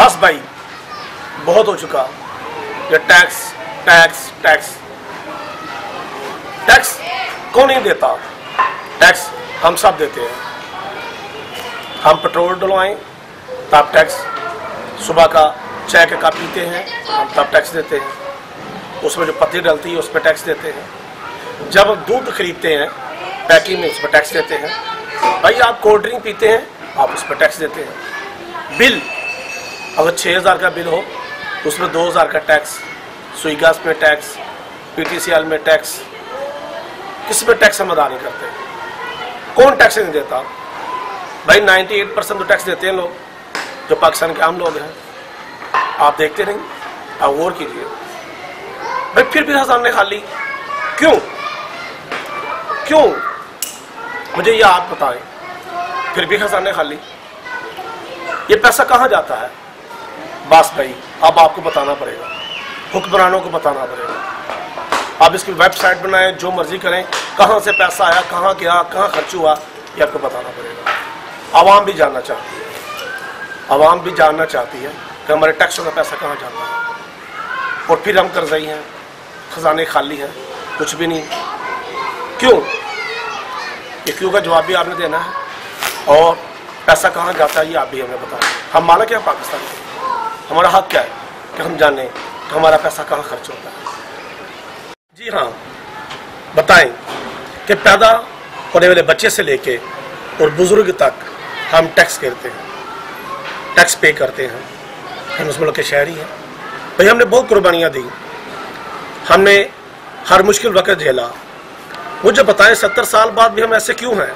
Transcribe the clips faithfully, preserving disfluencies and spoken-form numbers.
बस भाई बहुत हो चुका, ये टैक्स टैक्स टैक्स टैक्स कौन नहीं देता? टैक्स हम सब देते हैं। हम पेट्रोल डलवाएं तब टैक्स, सुबह का चाय का कप पीते हैं हम तब टैक्स देते हैं, उसमें जो पत्ती डलती है उस पर टैक्स देते हैं। जब दूध खरीदते हैं पैकिंग में उस पर टैक्स देते हैं। भाई आप कोल्ड ड्रिंक पीते हैं आप उस पर टैक्स देते हैं। बिल अगर छः हज़ार का बिल हो तो उसमें दो हज़ार का टैक्स, सुई गैस में टैक्स, पीटीसीएल में टैक्स, किस पे टैक्स हम अदा नहीं करते? कौन टैक्स नहीं देता? भाई अट्ठानवे परसेंट तो टैक्स देते हैं लोग जो पाकिस्तान के आम लोग हैं। आप देखते नहीं, आप गौर कीजिए। भाई फिर भी खजाने खाली क्यों क्यों मुझे ये आप बताएं, फिर भी खजाने खाली, ये पैसा कहाँ जाता है? बस भाई अब आपको बताना पड़ेगा, हुक्मरानों को बताना पड़ेगा। आप इसकी वेबसाइट बनाएं, जो मर्जी करें, कहाँ से पैसा आया, कहाँ गया, कहाँ खर्च हुआ, ये आपको बताना पड़ेगा। आवाम भी जानना चाहती है, आवाम भी जानना चाहती है कि हमारे टैक्सों का पैसा कहाँ जाता है। और फिर हम कर्जई हैं, खजाने खाली हैं, कुछ भी नहीं। क्यों? ये क्यों का जवाब भी आपने देना है और पैसा कहाँ जाता है ये आप भी हमें बताएं। हम मालिक हैं पाकिस्तान के, हमारा हक क्या है कि हम जाने कि हमारा पैसा कहाँ खर्च होता है। जी हाँ, बताएं कि पैदा होने वाले बच्चे से लेके और बुजुर्ग तक हम टैक्स करते हैं, टैक्स पे करते हैं। हम उस मुल्क के शहरी हैं। भाई हमने बहुत कुर्बानियाँ दी, हमने हर मुश्किल वक्त झेला। मुझे बताएं सत्तर साल बाद भी हम ऐसे क्यों हैं?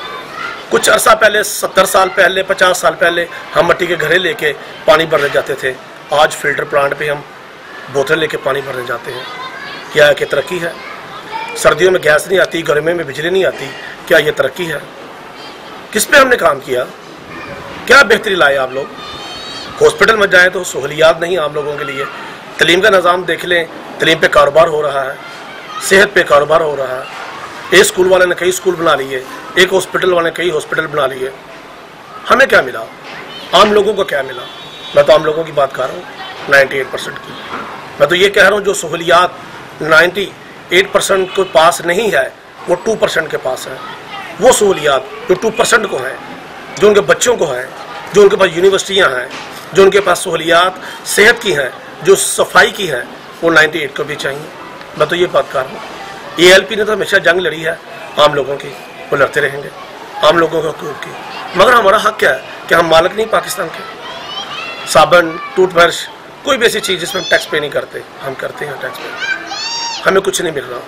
कुछ अरसा पहले, सत्तर साल पहले, पचास साल पहले हम मट्टी के घड़े लेके पानी भरने जाते थे, आज फिल्टर प्लांट पे हम बोतल लेके पानी भरने जाते हैं। क्या कि तरक्की है? सर्दियों में गैस नहीं आती, गर्मियों में बिजली नहीं आती, क्या ये तरक्की है? किस पे हमने काम किया? क्या बेहतरी लाए आप लोग? हॉस्पिटल में जाएं तो सहूलियात नहीं आम लोगों के लिए। तलीम का निज़ाम देख लें, तलीम पे कारोबार हो रहा है, सेहत पे कारोबार हो रहा है। एक स्कूल वाले ने कई स्कूल बना लिए, एक हॉस्पिटल वाले ने कई हॉस्पिटल बना लिए। हमें क्या मिला? आम लोगों को क्या मिला? मैं तो आम लोगों की बात कर रहा हूँ, अट्ठानवे परसेंट की। मैं तो ये कह रहा हूँ जो सहूलियात अट्ठानवे परसेंट को पास नहीं है वो टू परसेंट के पास है। वो सहूलियात जो टू परसेंट को हैं, जो उनके बच्चों को हैं, जो उनके पास यूनिवर्सिटियाँ हैं, जो उनके पास सहूलियात सेहत की हैं, जो सफाई की हैं, वो अट्ठानवे को भी चाहिए। मैं तो ये बात कर रहा हूँ। ए एल पी ने तो हमेशा जंग लड़ी है आम लोगों की, वो लड़ते रहेंगे आम लोगों के हकूक़ की। मगर हमारा हक क्या है कि हम मालिक नहीं पाकिस्तान के? साबुन, टूथब्रश, कोई भी ऐसी चीज़ जिसमें हम टैक्स पे नहीं करते, हम करते हैं टैक्स पे। हमें कुछ नहीं मिल रहा,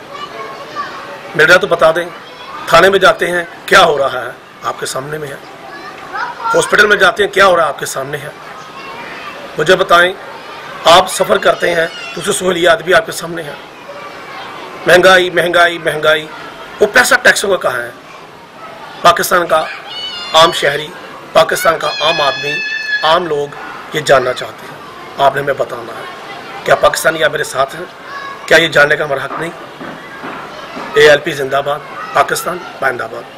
मिल रहा तो बता दें। थाने में जाते हैं, क्या हो रहा है आपके सामने में है। हॉस्पिटल में जाते हैं, क्या हो रहा है आपके सामने है। मुझे बताएं, आप सफ़र करते हैं तो उसकी सहूलियात भी आपके सामने है। महंगाई महंगाई महंगाई, वो पैसा टैक्सों का कहाँ है? पाकिस्तान का आम शहरी, पाकिस्तान का आम आदमी, आम लोग ये जानना चाहते हैं। आपने हमें बताना है, क्या पाकिस्तानी आप मेरे साथ हैं? क्या ये जानने का हमारा हक नहीं? ए एल पी जिंदाबाद, पाकिस्तान जिंदाबाद।